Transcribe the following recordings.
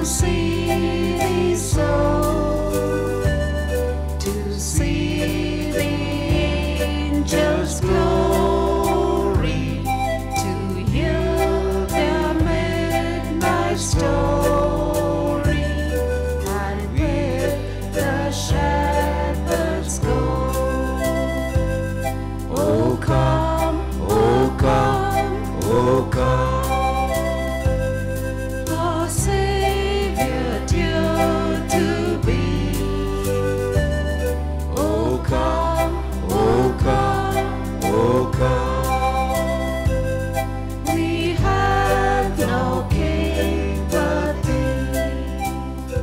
see thee so, to see the angels' glory, to hear their midnight story, and where the shepherds go. O come, O come, O come. Our Savior dear to be. O come, O come, O come. We have no king but thee.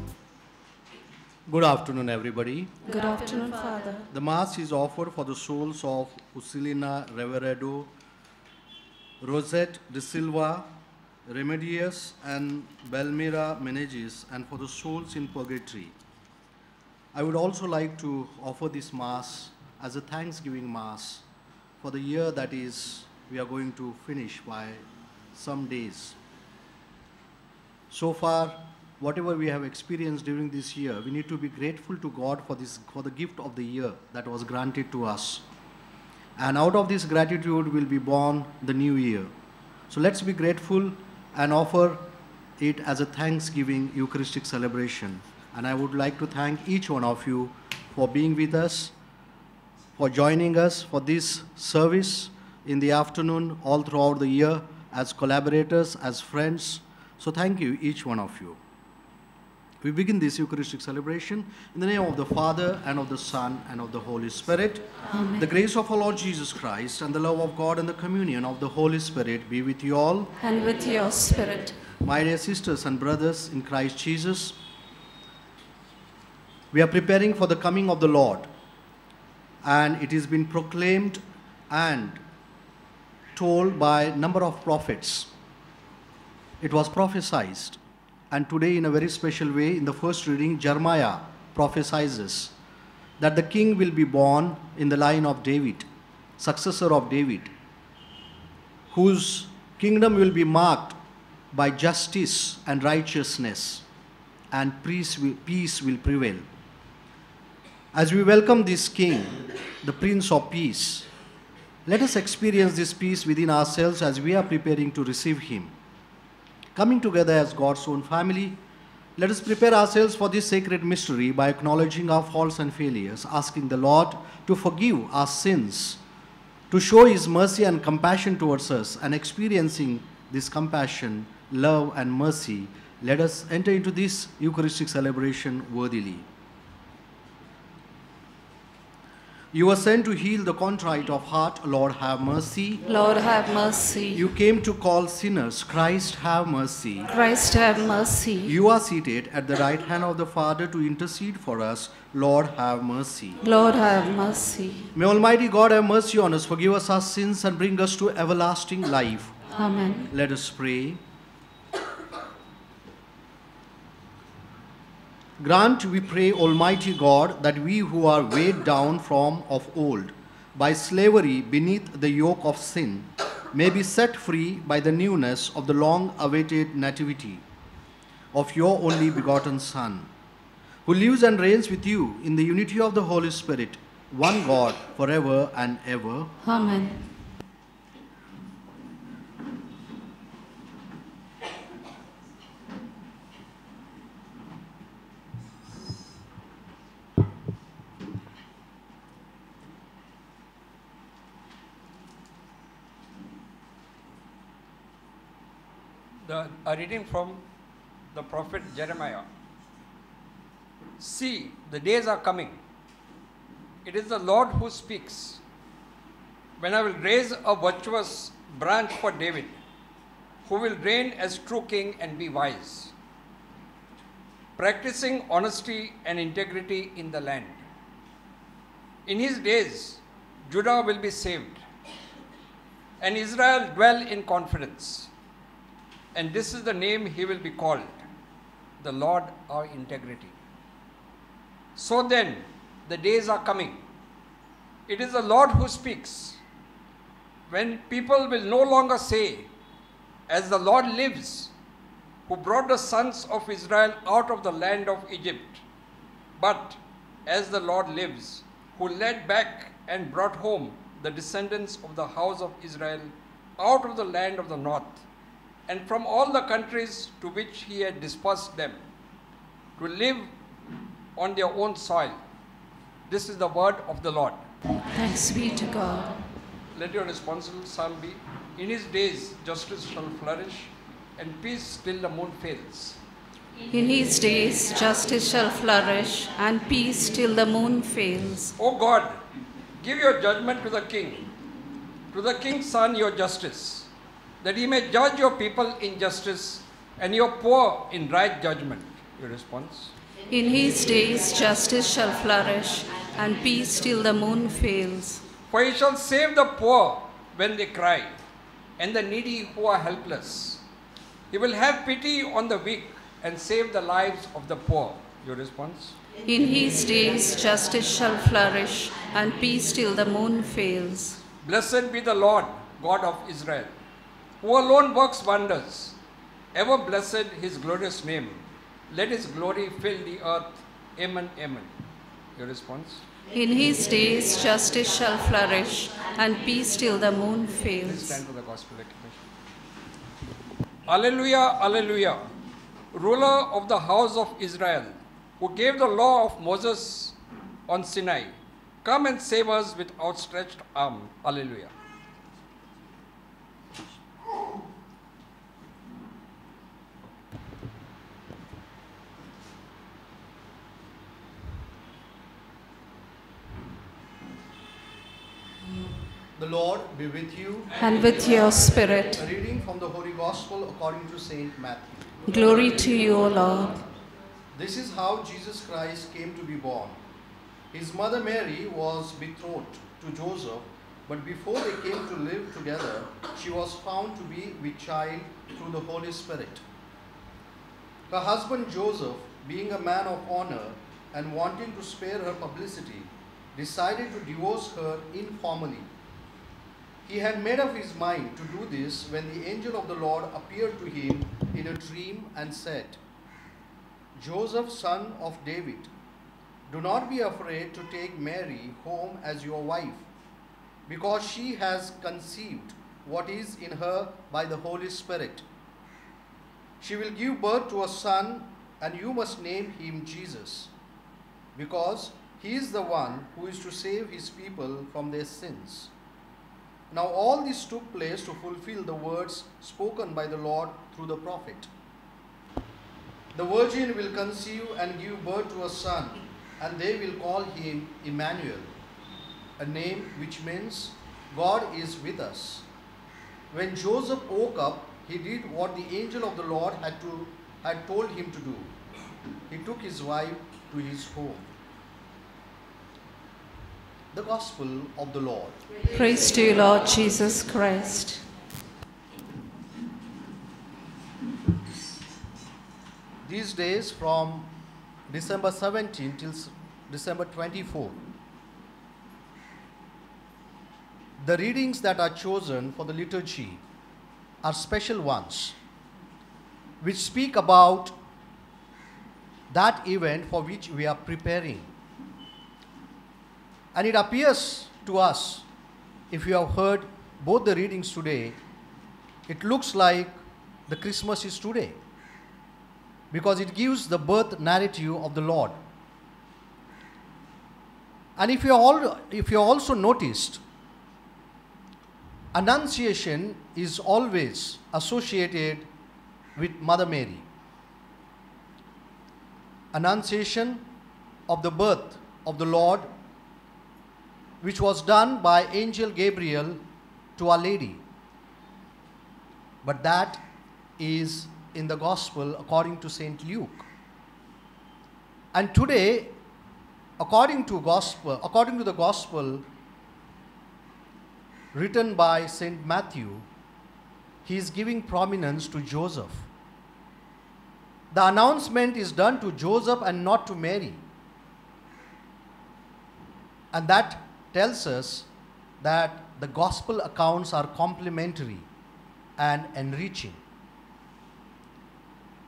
Good afternoon, everybody. Good afternoon, Father. The Mass is offered for the souls of Usilina Reveredo, Rosette De Silva, Remedios, and Belmira Menegis, and for the souls in purgatory. I would also like to offer this Mass as a Thanksgiving Mass for the year that is we are going to finish by some days. So far, whatever we have experienced during this year, we need to be grateful to God for the gift of the year that was granted to us. And out of this gratitude will be born the new year. So let's be grateful and offer it as a Thanksgiving Eucharistic celebration. And I would like to thank each one of you for being with us, for joining us for this service in the afternoon all throughout the year as collaborators, as friends. So thank you, each one of you. We begin this Eucharistic celebration in the name of the Father, and of the Son, and of the Holy Spirit. Amen. The grace of our Lord Jesus Christ, and the love of God, and the communion of the Holy Spirit be with you all. And with your spirit. My dear sisters and brothers in Christ Jesus, we are preparing for the coming of the Lord, and it has been proclaimed and told by a number of prophets. It was prophesied. And today, in a very special way, in the first reading, Jeremiah prophesies that the king will be born in the line of David, successor of David, whose kingdom will be marked by justice and righteousness, and peace will prevail. As we welcome this king, the Prince of Peace, let us experience this peace within ourselves as we are preparing to receive him. Coming together as God's own family, let us prepare ourselves for this sacred mystery by acknowledging our faults and failures, asking the Lord to forgive our sins, to show his mercy and compassion towards us, and experiencing this compassion, love, and mercy, let us enter into this Eucharistic celebration worthily. You were sent to heal the contrite of heart. Lord, have mercy. Lord, have mercy. You came to call sinners. Christ, have mercy. Christ, have mercy. You are seated at the right hand of the Father to intercede for us. Lord, have mercy. Lord, have mercy. May Almighty God have mercy on us, forgive us our sins, and bring us to everlasting life. Amen. Let us pray. Grant, we pray, Almighty God, that we who are weighed down from of old by slavery beneath the yoke of sin may be set free by the newness of the long-awaited nativity of your only begotten Son, who lives and reigns with you in the unity of the Holy Spirit, one God, forever and ever. Amen. A reading from the prophet Jeremiah. See, the days are coming. It is the Lord who speaks. When I will raise a virtuous branch for David, who will reign as true king and be wise, practicing honesty and integrity in the land. In his days, Judah will be saved, and Israel dwell in confidence. And this is the name he will be called, the Lord our integrity. So then, the days are coming. It is the Lord who speaks. When people will no longer say, as the Lord lives, who brought the sons of Israel out of the land of Egypt, but as the Lord lives, who led back and brought home the descendants of the house of Israel out of the land of the north, and from all the countries to which he had dispersed them, to live on their own soil. This is the word of the Lord. Thanks be to God. Let your responsible psalm be, in his days justice shall flourish, and peace till the moon fails. In his days justice shall flourish, and peace till the moon fails. O God, give your judgment to the king's son your justice, that he may judge your people in justice, and your poor in right judgment. Your response? In his days justice shall flourish, and peace till the moon fails. For he shall save the poor when they cry, and the needy who are helpless. He will have pity on the weak and save the lives of the poor. Your response? In his days justice shall flourish, and peace till the moon fails. Blessed be the Lord, God of Israel, who alone works wonders. Ever blessed his glorious name. Let his glory fill the earth. Amen, amen. Your response? In his days justice shall flourish, and peace till the moon Please fails. stand for the gospel acclamation. Alleluia, alleluia. Ruler of the house of Israel, who gave the law of Moses on Sinai, come and save us with outstretched arm. Alleluia. The Lord be with you. And with your spirit. A reading from the Holy Gospel according to Saint Matthew. Glory to you, O Lord. This is how Jesus Christ came to be born. His mother Mary was betrothed to Joseph, but before they came to live together, she was found to be with child through the Holy Spirit. Her husband Joseph, being a man of honor and wanting to spare her publicity, decided to divorce her informally. He had made up his mind to do this when the angel of the Lord appeared to him in a dream and said, Joseph, son of David, do not be afraid to take Mary home as your wife, because she has conceived what is in her by the Holy Spirit. She will give birth to a son, and you must name him Jesus, because he is the one who is to save his people from their sins. Now all this took place to fulfill the words spoken by the Lord through the prophet. The virgin will conceive and give birth to a son, and they will call him Emmanuel, a name which means God is with us. When Joseph woke up, he did what the angel of the Lord had told him to do. He took his wife to his home. The Gospel of the Lord. Praise to you, Lord Jesus Christ. These days from December 17 till December 24, the readings that are chosen for the liturgy are special ones, which speak about that event for which we are preparing. And it appears to us, if you have heard both the readings today, it looks like the Christmas is today, because it gives the birth narrative of the Lord. And if you also noticed, Annunciation is always associated with Mother Mary. Annunciation of the birth of the Lord, which was done by Angel Gabriel to Our Lady. But that is in the Gospel according to St. Luke. And today, according to the Gospel written by St. Matthew, he is giving prominence to Joseph. The announcement is done to Joseph and not to Mary. And that tells us that the Gospel accounts are complementary and enriching.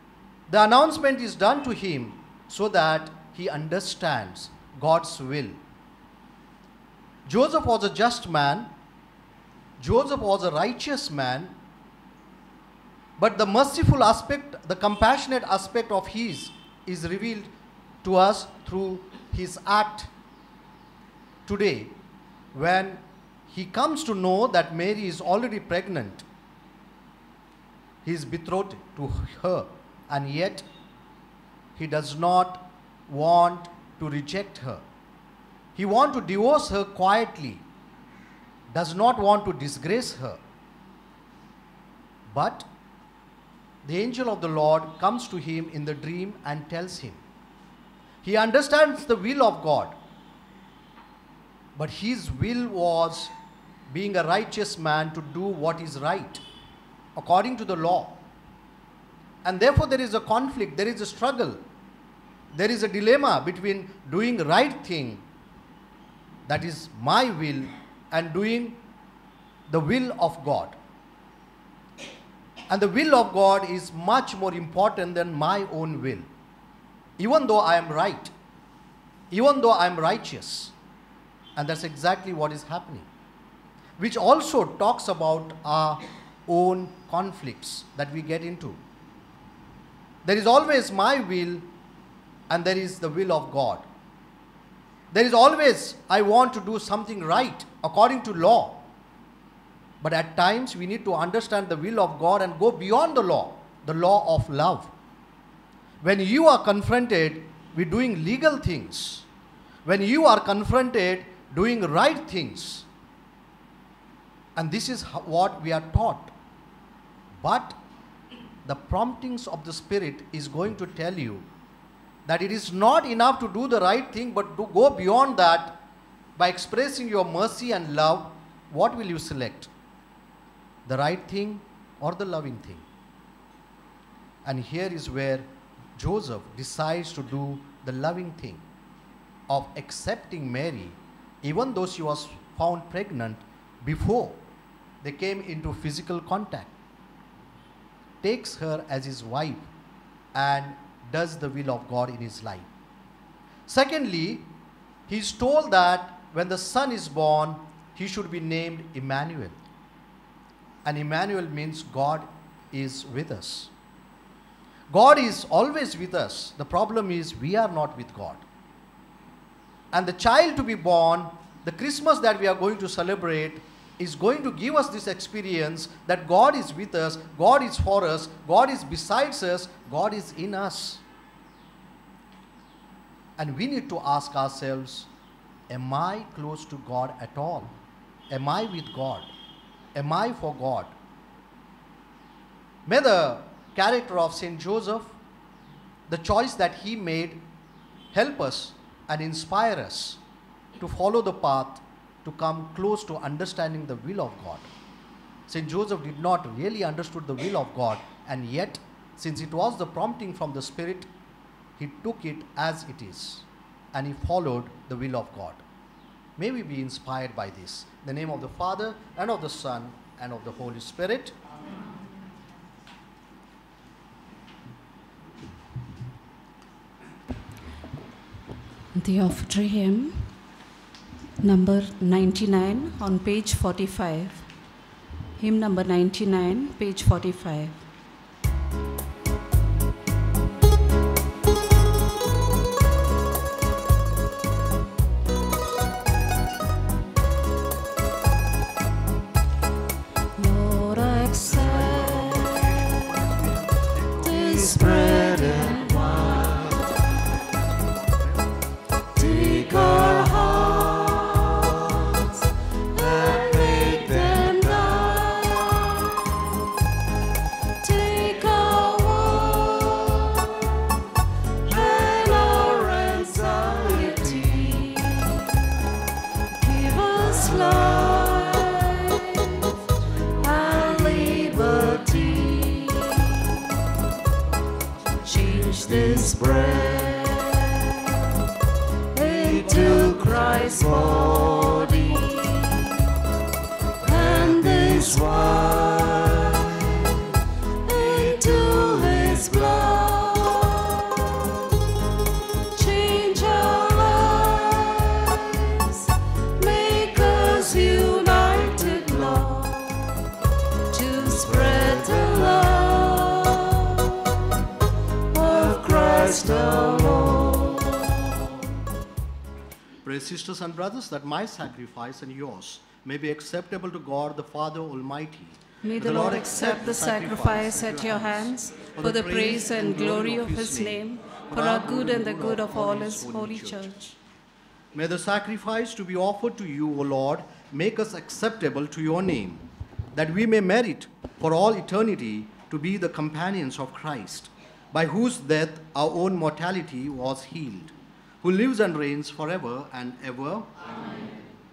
The announcement is done to him so that he understands God's will. Joseph was a just man. Joseph was a righteous man. But the merciful aspect, the compassionate aspect of his is revealed to us through his act today when he comes to know that Mary is already pregnant. He is betrothed to her, and yet he does not want to reject her. He wants to divorce her quietly, does not want to disgrace her. But the angel of the Lord comes to him in the dream and tells him. He understands the will of God, but his will was, being a righteous man, to do what is right according to the law. And therefore there is a conflict, there is a struggle, there is a dilemma between doing the right thing, that is my will, and doing the will of God. And the will of God is much more important than my own will. Even though I am right, even though I am righteous. And that's exactly what is happening. Which also talks about our own conflicts that we get into. There is always my will and there is the will of God. There is always, I want to do something right according to law. But at times we need to understand the will of God and go beyond the law of love. When you are confronted with doing legal things, when you are confronted doing right things, and this is what we are taught. But the promptings of the Spirit is going to tell you that it is not enough to do the right thing, but to go beyond that by expressing your mercy and love. What will you select? The right thing or the loving thing? And here is where Joseph decides to do the loving thing of accepting Mary, even though she was found pregnant before they came into physical contact. Takes her as his wife and does the will of God in his life. Secondly, he is told that when the son is born, he should be named Emmanuel. And Emmanuel means God is with us. God is always with us. The problem is we are not with God. And the child to be born, the Christmas that we are going to celebrate, is going to give us this experience that God is with us, God is for us, God is besides us, God is in us. And we need to ask ourselves, am I close to God at all? Am I with God? Am I for God? May the character of Saint Joseph, the choice that he made, help us and inspire us to follow the path to come close to understanding the will of God. Saint Joseph did not really understood the will of God, and yet, since it was the prompting from the Spirit, he took it as it is, and he followed the will of God. May we be inspired by this. In the name of the Father, and of the Son, and of the Holy Spirit. The offertory hymn, number 99 on page 45. Hymn number 99, page 45. Lord, accept this bread and wine. Take our hearts and make them thine. Take our woe and our anxiety. Give us life and liberty. Change this bread into Christ's body, and this wine into his blood. Christ our Lord. Pray, sisters and brothers, that my sacrifice and yours may be acceptable to God the Father Almighty. May the Lord accept the sacrifice at your hands for the praise and glory of his name, for our good and the good of all his holy church. May the sacrifice to be offered to you, O Lord, make us acceptable to your name, that we may merit for all eternity to be the companions of Christ, by whose death our own mortality was healed, who lives and reigns forever and ever. Amen.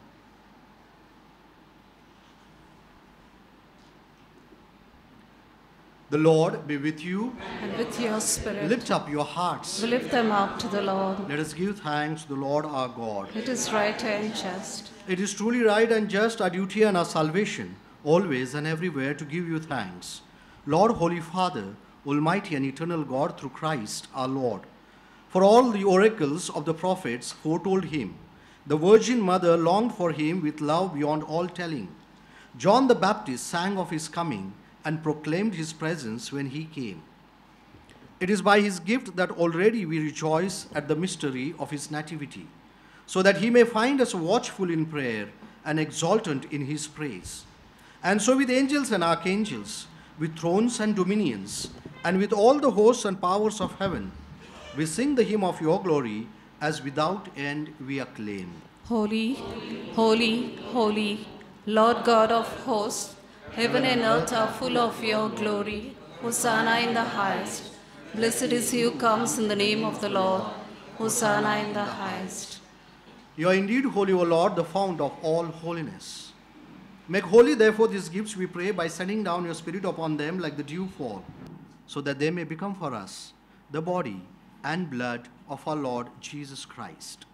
The Lord be with you. And with your spirit. Lift up your hearts. We lift them up to the Lord. Let us give thanks to the Lord our God. It is right and just. It is truly right and just, our duty and our salvation, always and everywhere to give you thanks. Lord, Holy Father, Almighty and eternal God, through Christ our Lord. For all the oracles of the prophets foretold him. The Virgin Mother longed for him with love beyond all telling. John the Baptist sang of his coming and proclaimed his presence when he came. It is by his gift that already we rejoice at the mystery of his nativity, so that he may find us watchful in prayer and exultant in his praise. And so with angels and archangels, with thrones and dominions, and with all the hosts and powers of heaven, we sing the hymn of your glory, as without end we acclaim. Holy, holy, holy, Lord God of hosts, heaven and earth are full of your glory. Hosanna in the highest. Blessed is he who comes in the name of the Lord. Hosanna in the highest. You are indeed holy, O Lord, the fount of all holiness. Make holy, therefore, these gifts, we pray, by sending down your Spirit upon them like the dew fall, so that they may become for us the body and blood of our Lord Jesus Christ.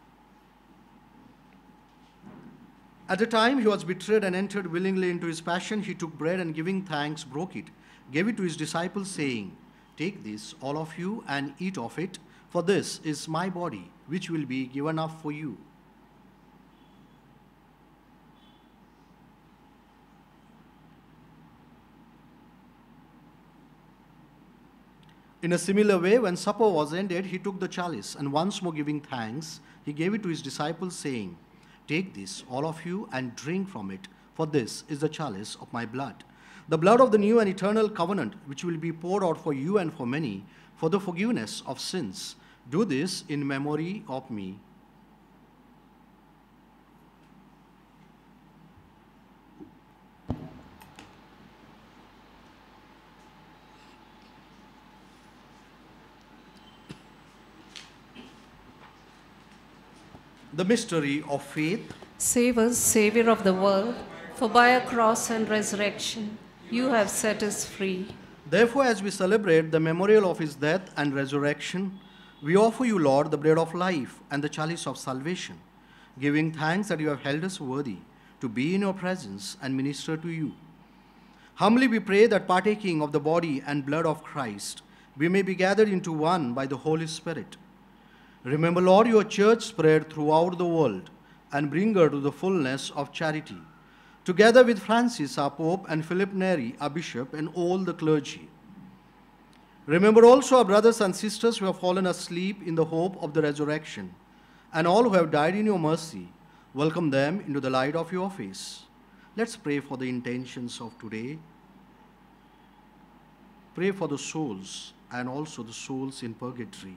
At the time he was betrayed and entered willingly into his passion, he took bread and giving thanks, broke it, gave it to his disciples, saying, "Take this, all of you, and eat of it, for this is my body, which will be given up for you." In a similar way, when supper was ended, he took the chalice, and once more giving thanks, he gave it to his disciples, saying, "Take this, all of you, and drink from it, for this is the chalice of my blood, the blood of the new and eternal covenant, which will be poured out for you and for many, for the forgiveness of sins. Do this in memory of me." The mystery of faith. Save us, Savior of the world, for by a cross and resurrection you have set us free. Therefore, as we celebrate the memorial of his death and resurrection, we offer you, Lord, the bread of life and the chalice of salvation, giving thanks that you have held us worthy to be in your presence and minister to you. Humbly we pray that, partaking of the body and blood of Christ, we may be gathered into one by the Holy Spirit. Remember, Lord, your church spread throughout the world, and bring her to the fullness of charity, together with Francis, our Pope, and Philip Neri, our Bishop, and all the clergy. Remember also our brothers and sisters who have fallen asleep in the hope of the resurrection, and all who have died in your mercy. Welcome them into the light of your face. Let's pray for the intentions of today. Pray for the souls, and also the souls in purgatory.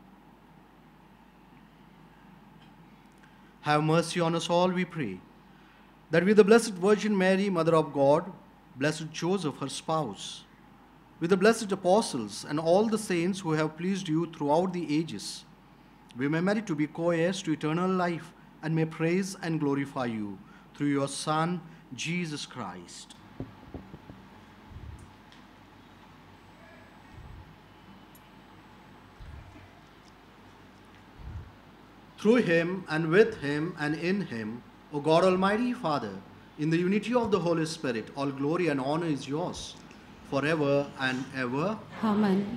Have mercy on us all, we pray, that with the Blessed Virgin Mary, Mother of God, Blessed Joseph, her spouse, with the blessed apostles and all the saints who have pleased you throughout the ages, we may merit to be co-heirs to eternal life, and may praise and glorify you through your Son, Jesus Christ. Through him, and with him, and in him, O God Almighty Father, in the unity of the Holy Spirit, all glory and honor is yours, forever and ever. Amen.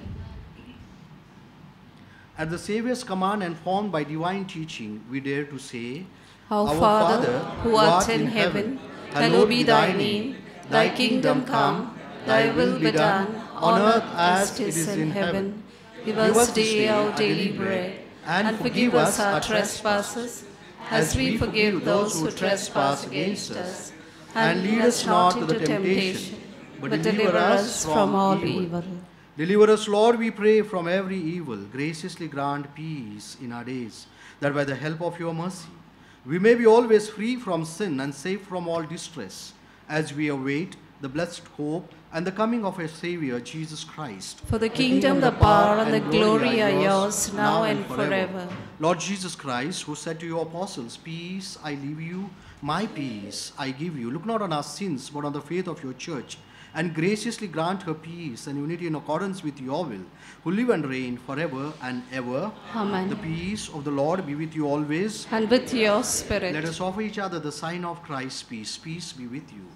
At the Saviour's command and formed by divine teaching, we dare to say, Our Father, who art in heaven, hallowed be thy name. Thy kingdom come, thy will be done, on earth as it is in heaven. Give us today our daily bread, and forgive us our trespasses, as we forgive those who trespass against us. And lead us not into temptation, but deliver us from all evil. Deliver us, Lord, we pray, from every evil. Graciously grant peace in our days, that by the help of your mercy, we may be always free from sin and safe from all distress, as we await the blessed hope and the coming of our Savior, Jesus Christ. For the kingdom, the power, and the glory are yours, now and forever. Lord Jesus Christ, who said to your apostles, "Peace I leave you, my peace I give you," look not on our sins, but on the faith of your church, and graciously grant her peace and unity in accordance with your will, who live and reign forever and ever. Amen. The peace of the Lord be with you always. And with your spirit. Let us offer each other the sign of Christ's peace. Peace be with you.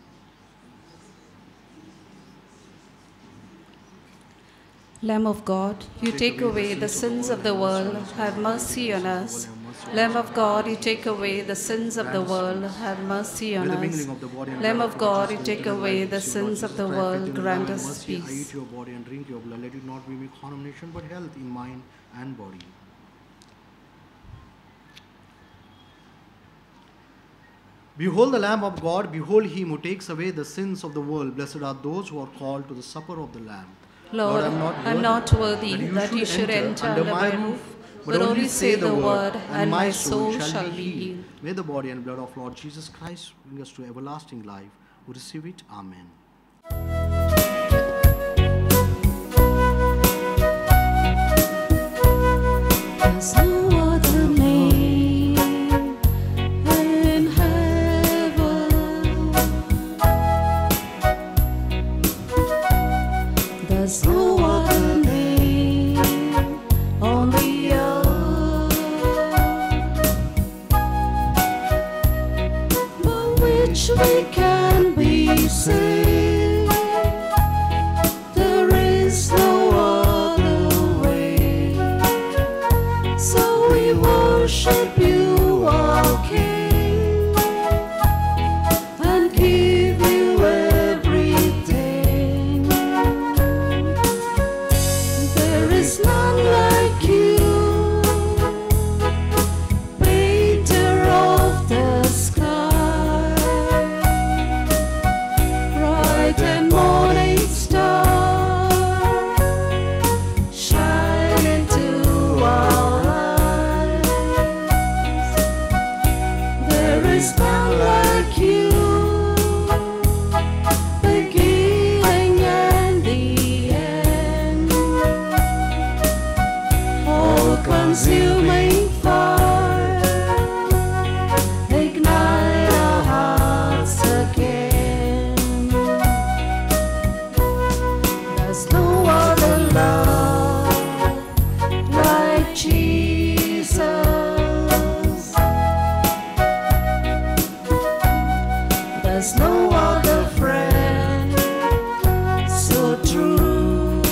Lamb of God, you take away the sins of the world, have mercy on us. Lamb of God, you take away the sins of the world, have mercy on us. Lamb of God, you take away the sins of the world, grant us I peace. eat your body and drink your blood. Let it not be me condemnation, but health in mind and body. Behold the Lamb of God, behold him who takes away the sins of the world. Blessed are those who are called to the supper of the Lamb. Lord, I'm not worthy that you should enter under my roof, but only say the word, and my soul shall be healed. May the body and blood of Lord Jesus Christ bring us to everlasting life. Who receive it, amen. There's no other name in heaven. There's no other name on the earth by which we can be saved. There is no other way. So we worship you, our King, and give you everything. There is none like you, painter of the sky, bright and morning star, shine into our lives. There is none like you, beginning and the end, all-consuming fire, ignite our hearts again. There's no other love like Jesus. There's no other friend so true.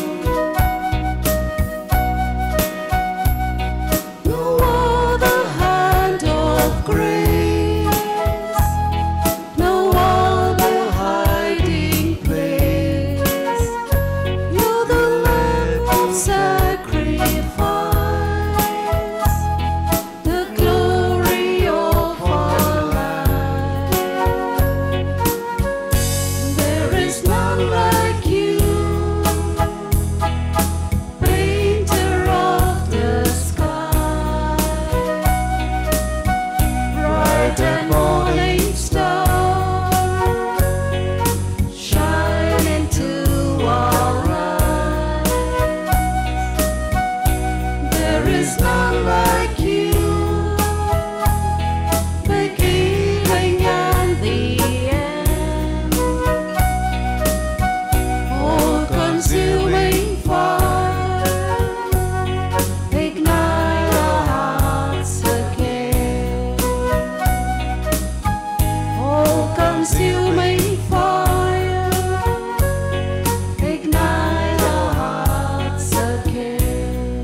No other hand of grace, no other hiding place. You're the Lamb of sacrifice, the glory of our life. There is none like you, painter of the sky, bright and morning star, shine into our lives. There is none like you, beginning and the end, all-consuming fire, ignite our hearts again. All-consuming fire, ignite our hearts again.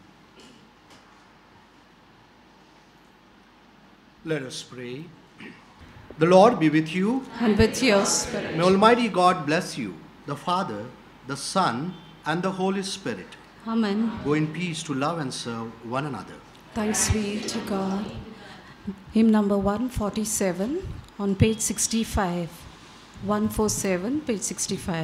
Let us pray. The Lord be with you. And with your spirit. May Almighty God bless you, the Father, the Son, and the Holy Spirit. Amen. Go in peace to love and serve one another. Thanks be to God. Hymn number 147 on page 65. 147, page 65.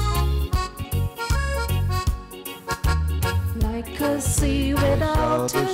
Like a sea without a